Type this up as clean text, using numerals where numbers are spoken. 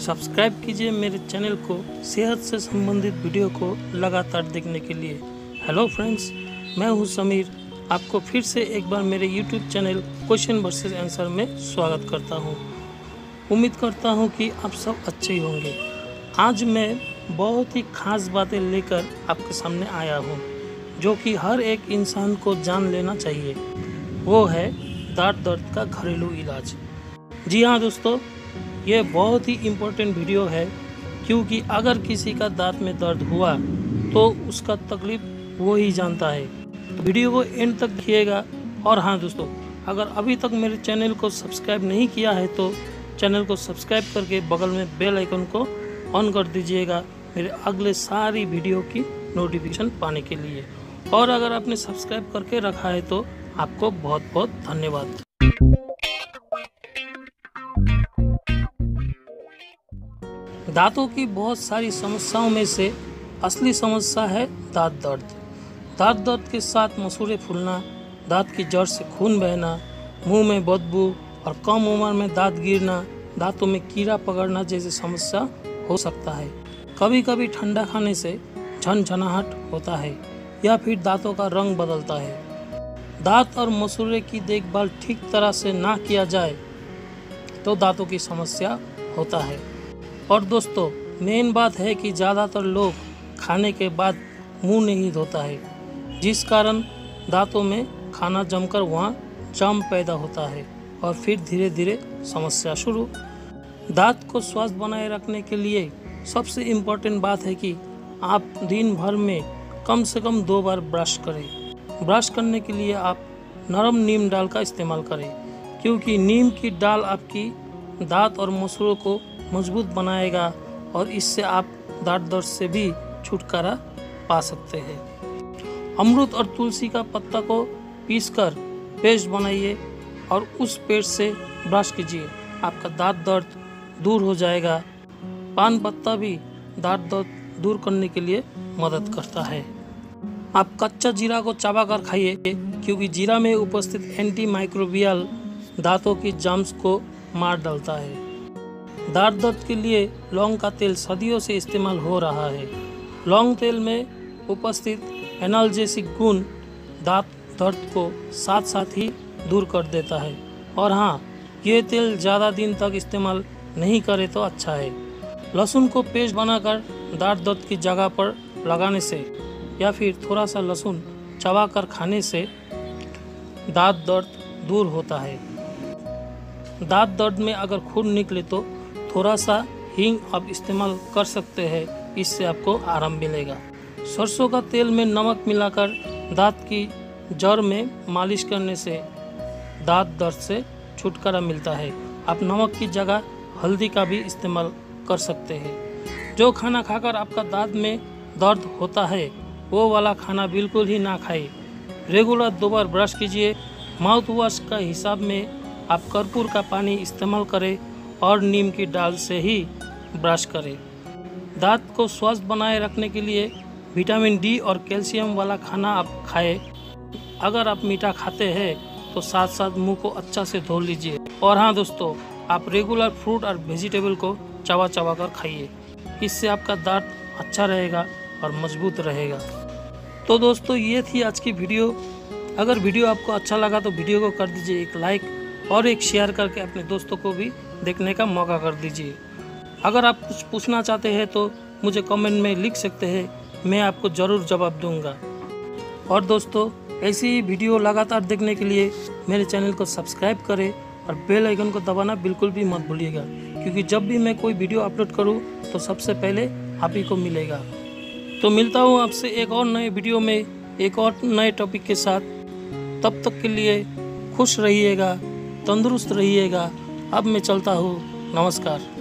Subscribe कीजिए मेरे channel को सेहत से संबंधित वीडियो को लगातार देखने के लिए। हेलो फ्रेंड्स, मैं हूं समीर। आपको फिर से एक बार मेरे YouTube channel question versus answer में स्वागत करता हूं। उम्मीद करता हूं कि आप सब अच्छे ही होंगे। आज मैं बहुत ही खास बातें लेकर आपके सामने आया हूं, जो कि हर एक इंसान को जान लेना चाहिए। वो है दांत दर्द का घरेलू इलाज। जी हाँ दोस्तों, ये बहुत ही इम्पोर्टेंट वीडियो है, क्योंकि अगर किसी का दांत में दर्द हुआ तो उसका तकलीफ वो ही जानता है। तो वीडियो को एंड तक देखिएगा। और हाँ दोस्तों, अगर अभी तक मेरे चैनल को सब्सक्राइब नहीं किया है तो चैनल को सब्सक्राइब करके बगल में बेल आइकन को ऑन कर दीजिएगा, मेरे अगले सारी वीडियो की नोटिफिकेशन पाने के लिए। और अगर आपने सब्सक्राइब करके रखा है तो आपको बहुत बहुत धन्यवाद। दांतों की बहुत सारी समस्याओं में से असली समस्या है दांत दर्द। दांत दर्द के साथ मसूड़े फूलना, दांत की जड़ से खून बहना, मुंह में बदबू और कम उम्र में दांत गिरना, दांतों में कीड़ा पकड़ना जैसी समस्या हो सकता है। कभी कभी ठंडा खाने से झनझनाहट होता है या फिर दांतों का रंग बदलता है। दांत और मसूड़े की देखभाल ठीक तरह से ना किया जाए तो दांतों की समस्या होता है। और दोस्तों, मेन बात है कि ज़्यादातर लोग खाने के बाद मुंह नहीं धोता है, जिस कारण दांतों में खाना जमकर वहाँ जम पैदा होता है और फिर धीरे धीरे समस्या शुरू। दांत को स्वस्थ बनाए रखने के लिए सबसे इम्पोर्टेंट बात है कि आप दिन भर में कम से कम 2 बार ब्रश करें। ब्रश करने के लिए आप नरम नीम डाल का इस्तेमाल करें, क्योंकि नीम की डाल आपकी दांत और मसूड़ों को मजबूत बनाएगा और इससे आप दांत दर्द से भी छुटकारा पा सकते हैं। अमरूद और तुलसी का पत्ता को पीसकर पेस्ट बनाइए और उस पेस्ट से ब्रश कीजिए, आपका दांत दर्द दूर हो जाएगा। पान पत्ता भी दांत दर्द दूर करने के लिए मदद करता है। आप कच्चा जीरा को चबाकर खाइए, क्योंकि जीरा में उपस्थित एंटी माइक्रोबियल दांतों की जर्म्स को मार डालता है। दांत दर्द के लिए लौंग का तेल सदियों से इस्तेमाल हो रहा है। लौंग तेल में उपस्थित एनाल्जेसिक गुण दांत दर्द को साथ साथ ही दूर कर देता है। और हाँ, ये तेल ज़्यादा दिन तक इस्तेमाल नहीं करे तो अच्छा है। लहसुन को पेस्ट बनाकर दांत दर्द की जगह पर लगाने से या फिर थोड़ा सा लहसुन चबाकर खाने से दांत दर्द दूर होता है। दांत दर्द में अगर खून निकले तो थोड़ा सा हींग आप इस्तेमाल कर सकते हैं, इससे आपको आराम मिलेगा। सरसों का तेल में नमक मिलाकर दांत की जड़ में मालिश करने से दांत दर्द से छुटकारा मिलता है। आप नमक की जगह हल्दी का भी इस्तेमाल कर सकते हैं। जो खाना खाकर आपका दांत में दर्द होता है वो वाला खाना बिल्कुल ही ना खाएं। रेगुलर 2 बार ब्रश कीजिए। माउथ वॉश का हिसाब में आप कर्पूर का पानी इस्तेमाल करें और नीम की डाल से ही ब्रश करें। दांत को स्वस्थ बनाए रखने के लिए विटामिन डी और कैल्शियम वाला खाना आप खाएं। अगर आप मीठा खाते हैं तो साथ साथ मुंह को अच्छा से धो लीजिए। और हाँ दोस्तों, आप रेगुलर फ्रूट और वेजिटेबल को चबा चबा कर खाइए, इससे आपका दांत अच्छा रहेगा और मजबूत रहेगा। तो दोस्तों, ये थी आज की वीडियो। अगर वीडियो आपको अच्छा लगा तो वीडियो को कर दीजिए एक लाइक और एक शेयर करके अपने दोस्तों को भी देखने का मौका कर दीजिए। अगर आप कुछ पूछना चाहते हैं तो मुझे कमेंट में लिख सकते हैं, मैं आपको ज़रूर जवाब दूंगा। और दोस्तों, ऐसी ही वीडियो लगातार देखने के लिए मेरे चैनल को सब्सक्राइब करें और बेल आइकन को दबाना बिल्कुल भी मत भूलिएगा, क्योंकि जब भी मैं कोई वीडियो अपलोड करूं तो सबसे पहले आप ही को मिलेगा। तो मिलता हूं आपसे एक और नए वीडियो में एक और नए टॉपिक के साथ। तब तक के लिए खुश रहिएगा, तंदुरुस्त रहिएगा। अब मैं चलता हूँ। नमस्कार।